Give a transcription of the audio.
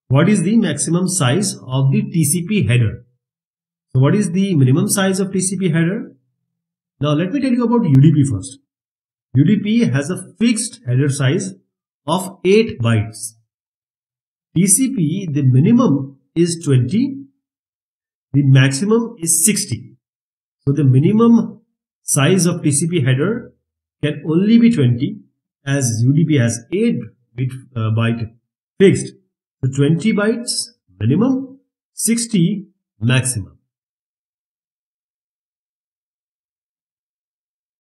what is the maximum size of the TCP header? So what is the minimum size of TCP header? Now let me tell you about UDP first. UDP has a fixed header size of 8 bytes. TCP, the minimum is 20, the maximum is 60. So the minimum size of TCP header can only be 20 as UDP has 8 byte fixed. So 20 bytes minimum, 60 maximum.